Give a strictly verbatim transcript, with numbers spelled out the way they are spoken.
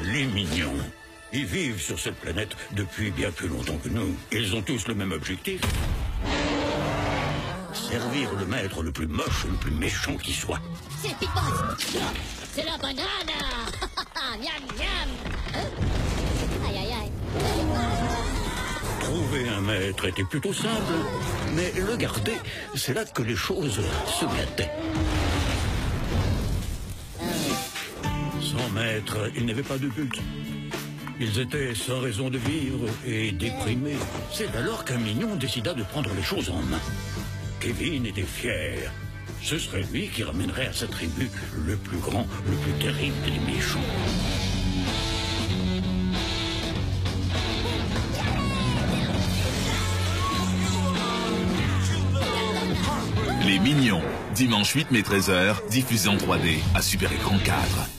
Les Mignons. Ils vivent sur cette planète depuis bien plus longtemps que nous. Ils ont tous le même objectif. Servir le maître le plus moche et le plus méchant qui soit. C'est Pete-Boss. C'est la banane. Miam, miam. Aïe, aïe, aïe. Trouver un maître était plutôt simple, mais le garder, c'est là que les choses se gâtaient. Sans maître, il n'y avait pas de but. Ils étaient sans raison de vivre et déprimés. C'est alors qu'un mignon décida de prendre les choses en main. Kevin était fier. Ce serait lui qui ramènerait à sa tribu le plus grand, le plus terrible des méchants. Les Mignons, dimanche huit mai treize heures, diffusé en trois D à Super Écran quatre.